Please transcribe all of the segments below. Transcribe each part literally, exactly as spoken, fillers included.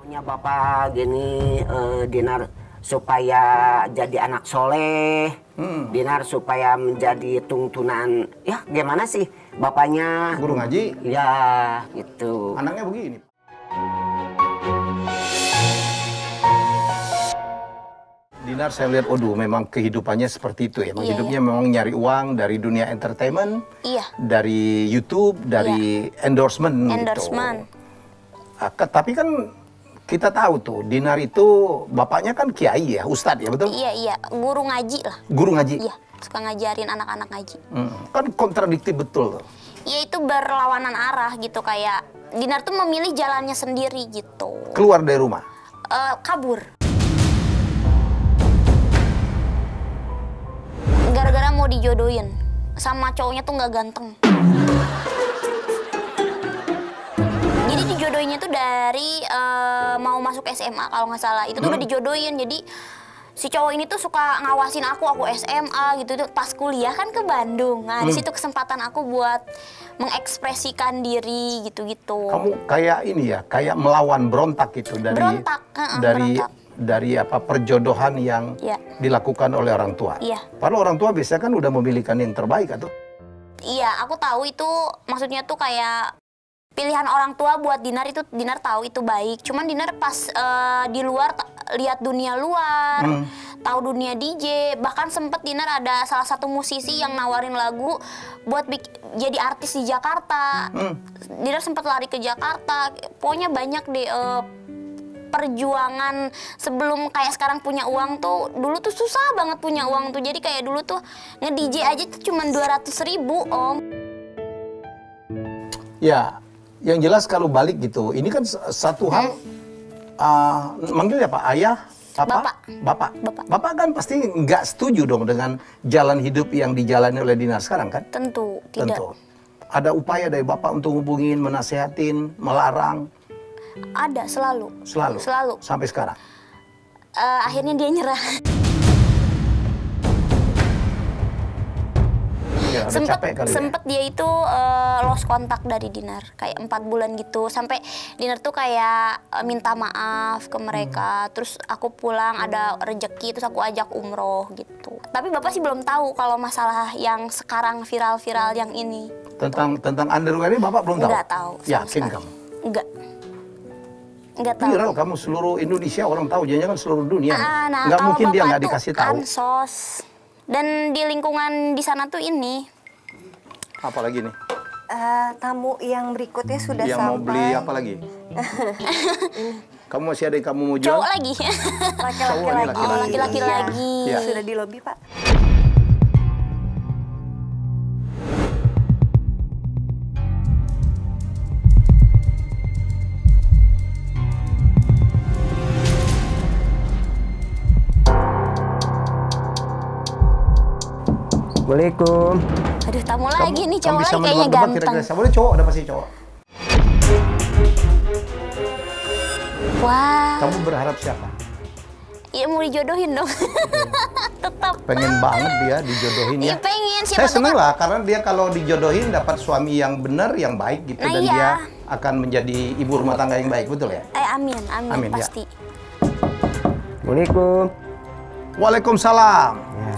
Nya Bapak gini, uh, Dinar supaya jadi anak soleh, hmm. Dinar supaya menjadi tuntunan, ya gimana sih bapaknya? Guru ngaji? Ya, gitu. Anaknya begini. Dinar saya lihat, aduh memang kehidupannya seperti itu ya. Memang iya, hidupnya iya. memang nyari uang dari dunia entertainment, iya. dari YouTube, dari iya. endorsement. Endorsement. Gitu. Ah, tapi kan kita tahu tuh, Dinar itu bapaknya kan kiai ya, ustadz ya, betul? Iya, iya. Guru ngaji lah. Guru ngaji? Iya, suka ngajarin anak-anak ngaji. Hmm. Kan kontradiktif betul tuh. Iya, itu berlawanan arah gitu, kayak Dinar tuh memilih jalannya sendiri gitu. Keluar dari rumah? Uh, kabur. Gara-gara mau dijodohin sama cowoknya tuh nggak ganteng. Jadi dijodohinnya tuh dari uh, mau masuk S M A kalau nggak salah. Itu tuh hmm. udah dijodohin. Jadi si cowok ini tuh suka ngawasin aku, aku S M A gitu. Tuh pas kuliah kan ke Bandung. Nah hmm. di situ kesempatan aku buat mengekspresikan diri gitu-gitu. Kamu kayak ini ya, kayak melawan berontak gitu dari berontak. Uh-uh, dari berontak. dari apa perjodohan yang ya. dilakukan oleh orang tua. Iya. Padahal orang tua biasanya kan udah memilihkan yang terbaik atau? Iya, aku tahu itu maksudnya tuh kayak pilihan orang tua buat Dinar itu, Dinar tahu itu baik. Cuman Dinar pas uh, di luar lihat dunia luar, hmm. tahu dunia D J, bahkan sempet Dinar ada salah satu musisi yang nawarin lagu buat jadi artis di Jakarta. Hmm. Dinar sempet lari ke Jakarta. Pokoknya banyak deh uh, perjuangan sebelum kayak sekarang punya uang tuh. Dulu tuh susah banget punya uang tuh. Jadi kayak dulu tuh nge-D J aja tuh cuma dua ratus ribu, Om. Ya, yang jelas kalau balik gitu, ini kan satu hal, hmm. uh, manggilnya Pak Ayah, Papa? Bapak. Bapak. Bapak. Bapak kan pasti nggak setuju dong dengan jalan hidup yang dijalani oleh Dinar sekarang kan? Tentu, tidak. Tentu. Ada upaya dari Bapak untuk hubungin, menasehatin, melarang? Ada, selalu. Selalu? Selalu. Sampai sekarang? Uh, akhirnya dia nyerah. Ya, sempet, kali sempet ya? dia itu uh, lost kontak dari Dinar. Kayak empat bulan gitu. Sampai Dinar tuh kayak uh, minta maaf ke mereka. Hmm. Terus aku pulang ada rejeki, terus aku ajak umroh gitu. Tapi Bapak sih belum tahu kalau masalah yang sekarang viral-viral yang ini. Tentang tentang underwear ini Bapak belum tahu? Enggak tahu. Yakin kamu? Enggak. Enggak tahu. Viral kamu seluruh Indonesia orang tahu, jangan seluruh dunia. Ah, nah, nggak mungkin dia nggak dikasih tahu. Ansos. Dan di lingkungan di sana tuh ini. Apalagi nih? Uh, tamu yang berikutnya sudah yang sampai. Yang mau beli apa lagi? Kamu masih ada yang kamu mau jual? Cowok lagi. Laki-laki lagi. Oh, laki-laki iya. lagi. Ya. Sudah di lobi, Pak. Assalamualaikum. Aduh, tamu kamu, lagi nih, cowok lagi kayaknya ganteng. Kira-kira boleh cowok, ada pasti cowok. Wah. Kamu berharap siapa? Iya, mau dijodohin dong. Tetap. Pengen banget dia dijodohin ya. Iya, pengen. Siapa Saya seneng kan? lah, karena dia kalau dijodohin dapat suami yang benar, yang baik gitu. Nah, dan iya. dia akan menjadi ibu rumah tangga yang baik, betul ya? Eh, amin, amin, amin pasti. Ya. Assalamualaikum. Waalaikumsalam. Ya.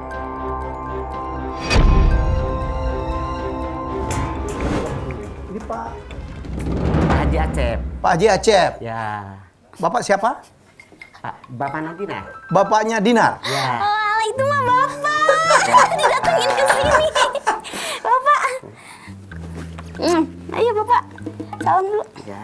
Ini Pak. Pak Haji Acep. Pak Haji Acep. Ya. Bapak siapa? Pak, Bapak Nadina. Bapaknya Dinar. Ya. Oh, itu mah Bapak. Didatengin ke sini. Bapak. Hmm, ayo Bapak. Salam dulu. Ya.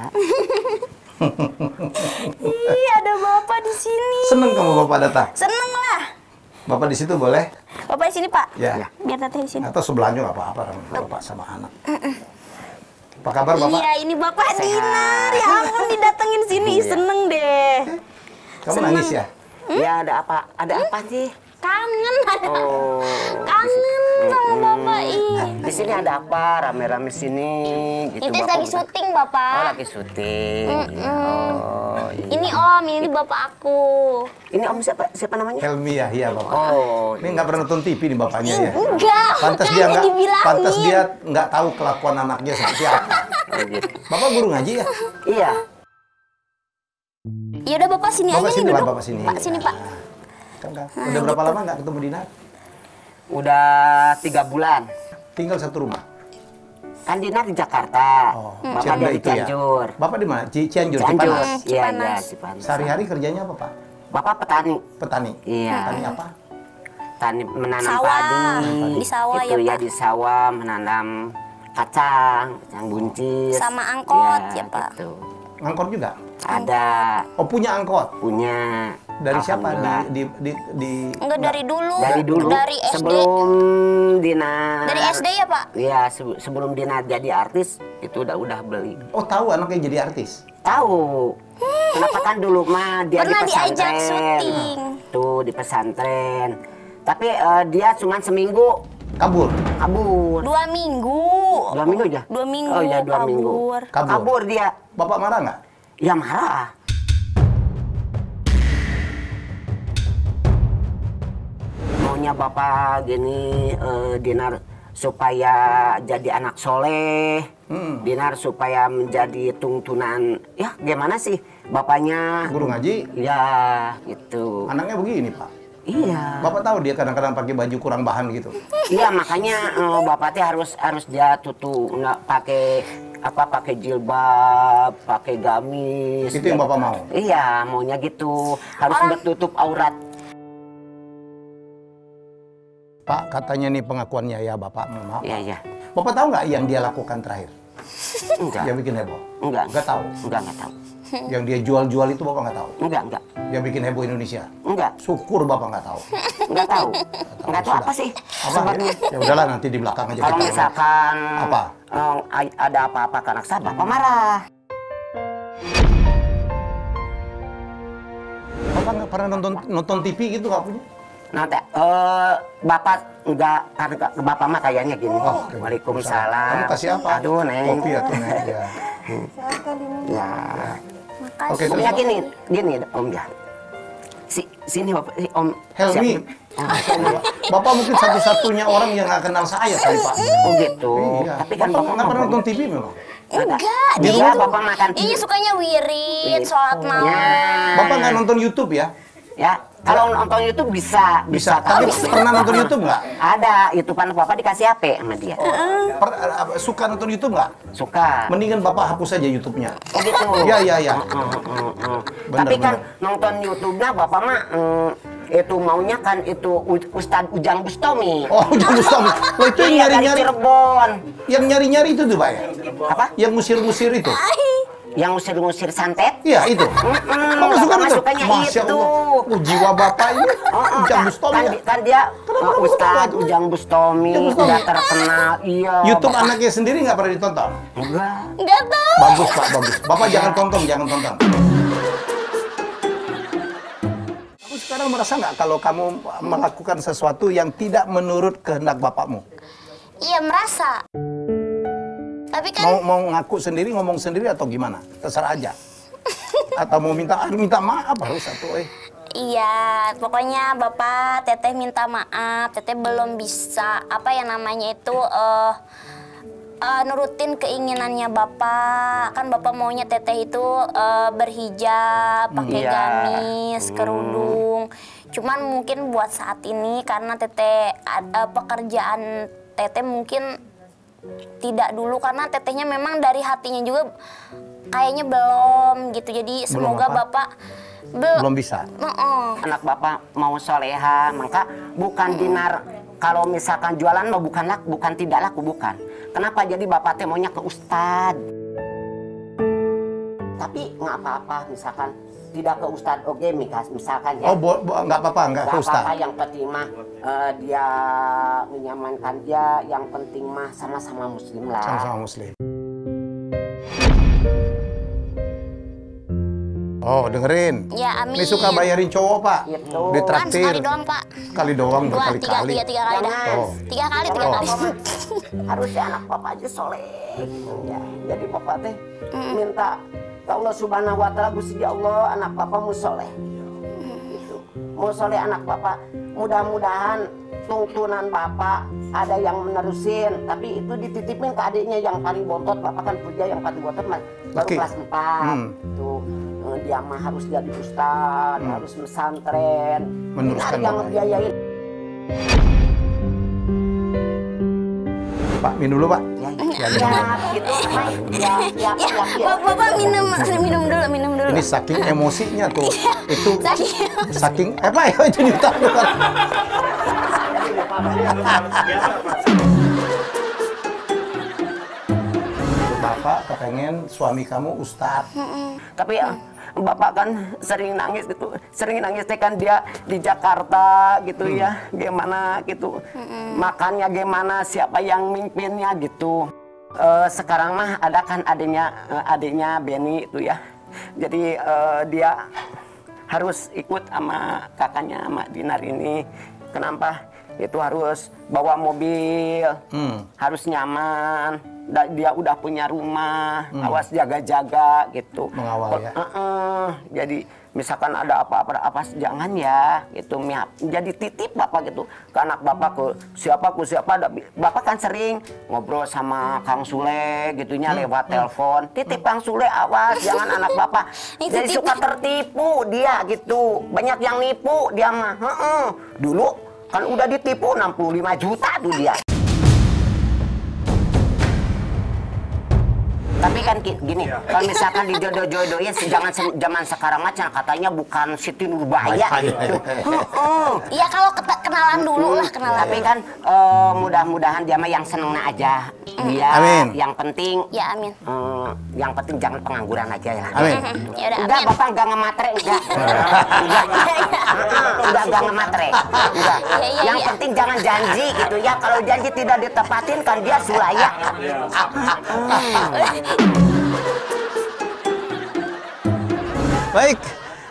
Ih, ada Bapak di sini. Seneng kamu Bapak datang? Seneng lah. Bapak di situ boleh? Bapak di sini, Pak. Ya. Biar nanti di sini. Atau sebelahnya nggak apa-apa, Bapak sama anak. Apa kabar Bapak? Iya, ini Bapak Dinar. Ya ampun, didatengin sini. Iya. Seneng deh. Kamu Seneng. nangis ya? Hmm? Ya, ada apa? Ada apa sih? Kangen. Oh. Kangen sama Bapak. Ih. Di sini ada apa? Rame-rame sini gitu. Itu Bapak lagi udah- syuting, Bapak. Oh, lagi syuting. Mm-mm. Oh, iya. Ini Om, ini Bapak aku. Ini Om siapa? Siapa namanya? Helmi ya, iya Bapak. Oh, Ini nggak pernah nonton T V nih bapaknya ya? Enggak, Pantas dia makanya nggak, dibilangin. pantas dia nggak tahu kelakuan anaknya seperti apa. oh, gitu. Bapak guru ngaji ya? Iya. Ya udah Bapak sini Bapak aja sini nih lah, duduk. Bapak sini. Pak sini Pak. Kan, kan. Udah berapa lama nggak ketemu Dinar? Udah tiga bulan. Tinggal satu rumah. Kan Dinar di Jakarta, Oh, Bapak Cianjur dari itu ya. Cianjur. Bapak di mana? Ci- Cianjur, Cianjur, Cipanas. iya iya Cipanas. Cipanas. Sehari-hari kerjanya apa, Pak? Bapak petani, Petani. iya. Petani apa? Tani menanam Sawah. padi, Di sawah itu ya, ya Pak. di sawah menanam kacang, kacang buncis, Sama angkot, ya, Pak. Gitu. Angkot juga? Ada Oh, punya angkot? punya. Dari siapa? Alhamdulillah. Di, di, di, di... Enggak dari dulu. Dari dulu, Dari S D. sebelum Dinar. Dari S D ya Pak? Iya, se- sebelum Dinar jadi artis itu udah udah beli. Oh, tahu anaknya jadi artis? Tahu. Kenapa kan dulu mah dia Pernah di pesantren. diajak syuting. Tuh di pesantren. Tapi eh, dia cuma seminggu Kabur? kabur. Dua minggu. Dua minggu aja? Dua minggu. Oh iya, dua minggu. kabur. Kabur. Kabur dia. Bapak marah nggak? Ya marah. Maunya bapak gini eh, Dinar supaya jadi anak soleh, Hmm. Dinar supaya menjadi tuntunan. Ya gimana sih bapaknya? Guru ngaji? Ya gitu. Anaknya begini, Pak. Iya. Bapak tahu dia kadang-kadang pakai baju kurang bahan gitu. Iya makanya eh, bapak teh harus harus dia tutup nggak pakai apa pakai jilbab, pakai gamis. Itu yang Bapak mau? Iya maunya gitu harus Orang- bertutup aurat. Pak, katanya nih pengakuannya ya Bapak, mohon maaf. Iya iya. Bapak tahu nggak yang dia lakukan terakhir? Enggak. Yang bikin heboh? Enggak. Nggak tahu? Enggak enggak tahu. Yang dia jual-jual itu Bapak nggak tahu? Enggak enggak. Yang bikin heboh Indonesia? Enggak. Syukur Bapak nggak tahu. Enggak tahu. Enggak tahu Sudah. apa sih Apa? sebabnya. Ya udahlah, nanti di belakang aja Kalau kita. misalkan Apa? eh, a- ada apa-apa ke anak saya, bapak marah. Bapak nggak pernah nonton nonton T V gitu nggak punya? Nanti eh bapak enggak karena bapak mah kayaknya gini. Oh, oke. Waalaikumsalam. Kamu kasih apa? Aduh, Neng. Kopi atau Neng? Ya. Silakan diminum. Ya. Makasih. Oke, Ya gini, gini Om ya. Si, sini Bapak, si Om. Helmi. Siap. Bapak mungkin satu-satunya orang yang nggak kenal saya kali Pak. Oh gitu. Iya. Tapi kan Bapak nggak pernah nonton T V memang? Enggak. Di Dia rumah tuh- Bapak makan Iya sukanya wirid, sholat Ya. malam. Bapak nggak nonton YouTube ya? Ya, kalau nonton YouTube bisa, Bisa. bisa. Tapi tahu. pernah nonton YouTube nggak? Ada, YouTubean Bapak dikasih H P sama dia. Per- apa, suka nonton YouTube nggak? Suka. Mendingan Bapak hapus aja YouTube-nya. Oh gitu. Iya, iya, iya. Mm, mm, mm, mm. Bener, Tapi kan bener. nonton YouTube-nya Bapak mah mm, itu maunya kan itu U- Ustadz Ujang Bustomi. Oh, udah Bustami. Oh, itu yang Iya, dari nyari-nyari. Cirebon. Yang nyari-nyari itu tuh Pak ya? Apa? Yang musir-musir itu? Yang ngusir-ngusir santet? Iya, itu. Mm-mm, Bapak suka Bapak mah itu? sukanya Masya itu. Allah. Oh, jiwa Bapak ini Oh, oh, Ujang kan- Bustami kan, ya? di- kan dia Kenapa uh, kamu suka Ustadz itu? Ujang Bustomi Ujang Bustami. udah terkenal. Iya. YouTube Bapak- anaknya sendiri nggak pernah ditonton? Enggak. Enggak tahu. Bagus Pak, bagus. Bapak jangan tonton, jangan tonton. Kamu sekarang merasa nggak kalau kamu melakukan sesuatu yang tidak menurut kehendak bapakmu? Iya merasa. Tapi kan Mau mau ngaku sendiri, ngomong sendiri atau gimana? Terserah aja. Atau mau minta ah, minta maaf harus satu eh. iya, pokoknya Bapak Teteh minta maaf. Teteh belum bisa apa yang namanya itu eh eh, nurutin keinginannya Bapak. Kan Bapak maunya Teteh itu eh, berhijab, pakai Iya. gamis, kerudung. Cuman mungkin buat saat ini karena Teteh ada pekerjaan Teteh mungkin tidak dulu karena Tetehnya memang dari hatinya juga kayaknya belum gitu. Jadi semoga apa? Bapak bel- Belum bisa. Heeh. Anak Bapak mau soleha, maka bukan Dinar kalau misalkan jualan mah bukan laku, bukan tidak laku, bukan. Kenapa jadi Bapak teh maunya ke Ustad? Tapi nggak apa-apa misalkan tidak ke Ustad, oke Mikas, misalkan ya. Oh, bo, bo, nggak apa-apa, nggak ke Nggak Ustaz. apa-apa, yang penting mah eh, dia menyamankan dia, yang penting mah sama-sama muslim lah. Sama-sama muslim. Oh, dengerin. Ya amin. Ini suka bayarin cowok, Pak. Gitu. Kan Ditraktir. sekali doang Pak. Sekali doang, Dua, tiga, berkali-kali. tiga, tiga kali dah. Jangan. Oh. Tiga kali, tiga Kalau kali. Bapak mah harusnya anak Bapak aja soleh. Ya, jadi Bapak teh minta ke Allah Subhanahu Wa Taala, Gusti Allah, anak Bapak mau soleh. Gitu. Mau soleh anak Bapak. Mudah-mudahan tuntunan Bapak ada yang menerusin, tapi itu dititipin ke adiknya yang paling bontot. Bapak kan puja yang paling bontot mas, baru Oke. kelas empat. Hmm. Tuh. eh, dia mah harus jadi ustad, Hmm. harus pesantren. Meneruskan Dinar yang bapak. ngebiayain. Pak, minum dulu Pak. Ya, Ya, ya, gitu, Mai. Ya, ya, Ya, ya, ya. Bapak, Bapak minum, minum dulu, minum dulu. Ini saking emosinya tuh. Itu Saking saking eh Pak, ya itu ditahan. Bapak kepengen suami kamu ustadz. Tapi ya, bapak kan sering nangis gitu, sering nangis teh kan dia di Jakarta gitu ya, gimana gitu, makannya gimana, siapa yang mimpinnya gitu. Eh, sekarang mah ada kan adiknya, eh, adiknya Benny itu ya, jadi eh, dia harus ikut sama kakaknya Mak Dinar ini. Kenapa? Itu harus bawa mobil, Hmm. harus nyaman. Da- Dia udah punya rumah, awas jaga-jaga gitu. Mengawal ya. Heeh. Jadi misalkan ada apa-apa, apa jangan ya gitu. Miap. Jadi titip bapak gitu ke anak bapak, ke siapa ke siapa. ada- Bapak kan sering ngobrol sama Kang Sule gitunya lewat telepon. Titip Kang Sule, awas jangan anak bapak. Itu Jadi titip. suka tertipu dia gitu. Banyak yang nipu dia mah. Heeh. Dulu kan udah ditipu enam puluh lima juta tuh dia. Tapi kan ki- gini, kalau misalkan dijodoh-jodohin jangan se- zaman sekarang macam katanya bukan Siti Nurbaya gitu. Heeh. Iya, kalau keta- kenalan dulu lah, kenalan. Tapi kan eh, mudah-mudahan dia mah yang senengnya aja. Dia Amin. yang penting Ya, amin. eh, yang penting jangan pengangguran aja ya. Amin. Ya udah, Enggak, amin. Bapak enggak ngematre, enggak. Enggak. Heeh, enggak enggak ngematre. Enggak. Iya, iya, Yang iya. penting jangan janji gitu ya. Kalau janji tidak ditepatin kan dia sulaya. Baik.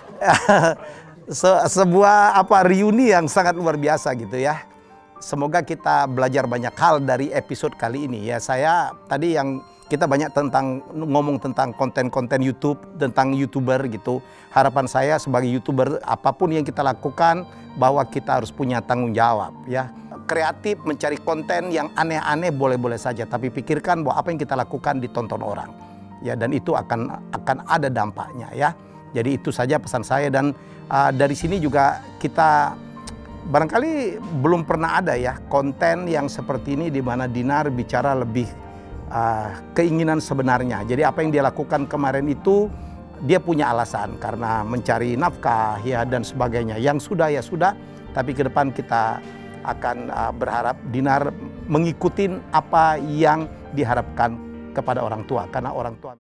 Se- sebuah apa reuni yang sangat luar biasa gitu ya. Semoga kita belajar banyak hal dari episode kali ini ya. Saya tadi yang kita banyak tentang ngomong tentang konten-konten YouTube, tentang YouTuber gitu. Harapan saya sebagai YouTuber apapun yang kita lakukan bahwa kita harus punya tanggung jawab ya. Kreatif mencari konten yang aneh-aneh boleh-boleh saja, tapi pikirkan bahwa apa yang kita lakukan ditonton orang. Ya, dan itu akan akan ada dampaknya ya. Jadi itu saja pesan saya, dan uh, dari sini juga kita barangkali belum pernah ada ya konten yang seperti ini di mana Dinar bicara lebih uh, keinginan sebenarnya. Jadi apa yang dia lakukan kemarin itu dia punya alasan karena mencari nafkah ya dan sebagainya. Yang sudah ya sudah, tapi ke depan kita akan uh, berharap Dinar mengikuti apa yang diharapkan kepada orang tua, karena orang tua